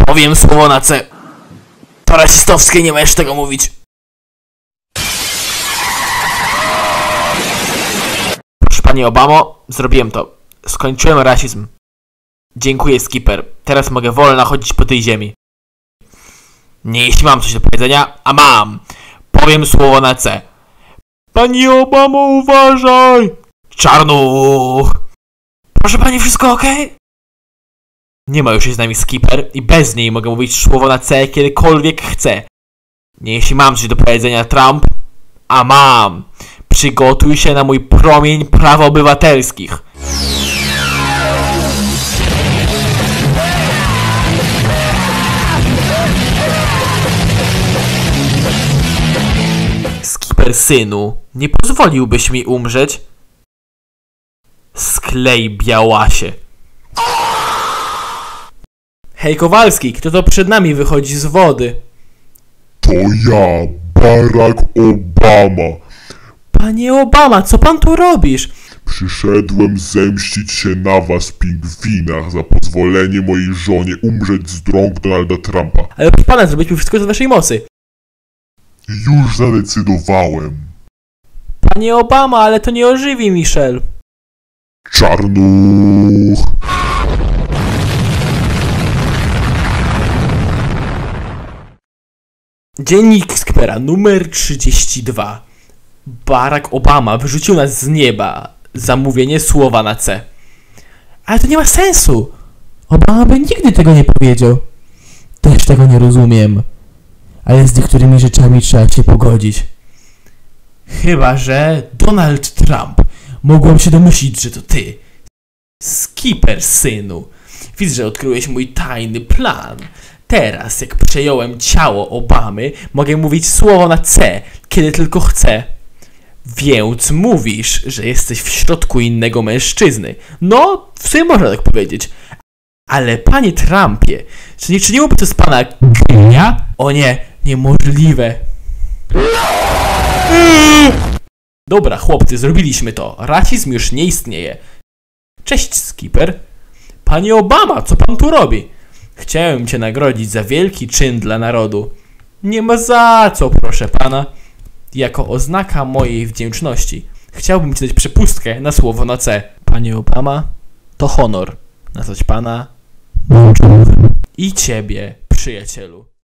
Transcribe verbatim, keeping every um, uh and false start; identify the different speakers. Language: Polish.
Speaker 1: Powiem słowo na C. To rasistowskie, nie możesz tego mówić. Proszę pani Obamo, zrobiłem to. Skończyłem rasizm. Dziękuję, Skipper. Teraz mogę wolno chodzić po tej ziemi. Nie, jeśli mam coś do powiedzenia, a mam. Powiem słowo na C. Pani Obamo, uważaj! Czarnuch! Proszę pani, wszystko ok? Nie ma już z nami Skipper i bez niej mogę mówić słowo na C kiedykolwiek chcę. Nie, jeśli mam coś do powiedzenia, Trump, a mam. Przygotuj się na mój promień praw obywatelskich. Skipper, synu, nie pozwoliłbyś mi umrzeć? Sklej, białasie. Hej, Kowalski, kto to przed nami wychodzi z wody?
Speaker 2: To ja, Barack Obama.
Speaker 1: Panie Obama, co pan tu robisz?
Speaker 2: Przyszedłem zemścić się na was, pingwinach, za pozwolenie mojej żonie umrzeć z rąk Donalda Trumpa.
Speaker 1: Ale proszę pana, zrobiliśmy wszystko z waszej mocy.
Speaker 2: Już zadecydowałem.
Speaker 1: Panie Obama, ale to nie ożywi Michelle.
Speaker 2: Czarnuch!
Speaker 1: Dziennik Skippera numer trzydzieści dwa. Barack Obama wyrzucił nas z nieba za mówienie słowa na C. Ale to nie ma sensu. Obama by nigdy tego nie powiedział. Też tego nie rozumiem. Ale z niektórymi rzeczami trzeba się pogodzić. Chyba że Donald Trump. Mogłem się domyślić, że to ty. Skipper, synu. Widzę, że odkryłeś mój tajny plan. Teraz, jak przejąłem ciało Obamy, mogę mówić słowo na C, kiedy tylko chcę. Więc mówisz, że jesteś w środku innego mężczyzny. No, w sumie można tak powiedzieć. Ale panie Trumpie, czy nie czyniłoby to z pana gnia? O nie, niemożliwe. Dobra, chłopcy, zrobiliśmy to. Rasizm już nie istnieje. Cześć, Skipper. Panie Obama, co pan tu robi? Chciałem cię nagrodzić za wielki czyn dla narodu. Nie ma za co, proszę pana. Jako oznaka mojej wdzięczności chciałbym ci dać przepustkę na słowo na C. Panie Obama, to honor nazwać pana i ciebie, przyjacielu.